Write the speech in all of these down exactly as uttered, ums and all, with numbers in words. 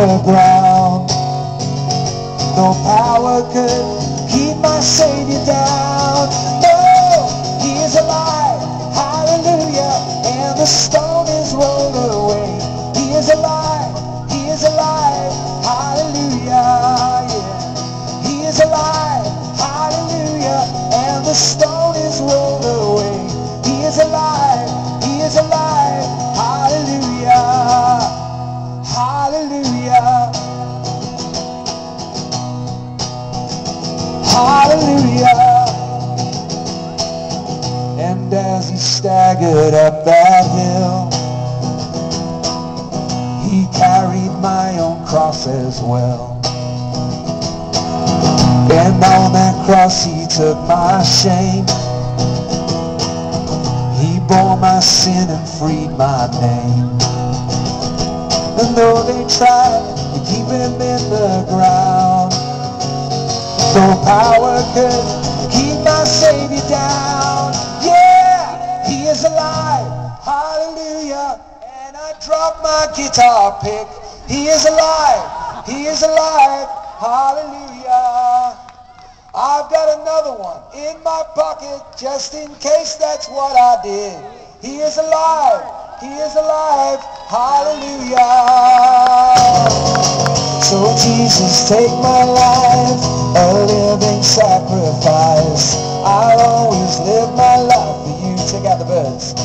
the ground. No power could keep my Savior down. No, he is alive, hallelujah, and the stone is rolled away. He is alive, he is alive, hallelujah, yeah. He is alive, hallelujah, and the stone is rolled away. He is alive, he is alive, hallelujah, hallelujah, hallelujah. And as he staggered up that hill, he carried my own cross as well. And on that cross he took my shame. He bore my sin and freed my name. And though they tried to keep him in the ground, no power could keep my Savior down. Yeah, he is alive, hallelujah. And I dropped my guitar pick. He is alive, he is alive, hallelujah. I've got another one in my pocket just in case that's what I did. He is alive, he is alive, hallelujah. So Jesus, take my life, a living sacrifice. I'll always live my life for you. Check out the verse.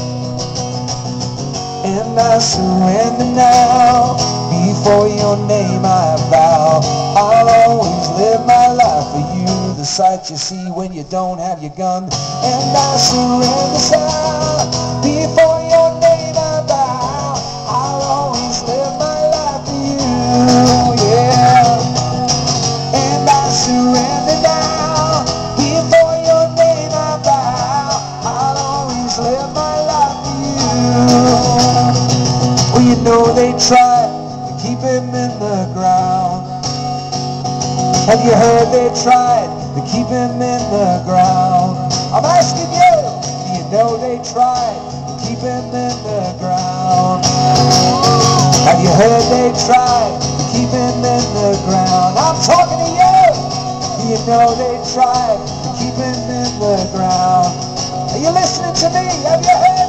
And I surrender now, before your name I bow. I'll always live my life for you, the sight you see when you don't have your gun. And I surrender now, before your name I bow. I'll always live my life for you, yeah. And I surrender now, before your name I bow. I'll always live my life for you. Well, you know they tried to keep him in the ground. Have you heard they tried to keep him in the ground? I'm asking you, do you know they tried to keep him in the ground? Have you heard they tried to keep him in the ground? I'm talking to you. Do you know they tried to keep him in the ground? Are you listening to me? Have you heard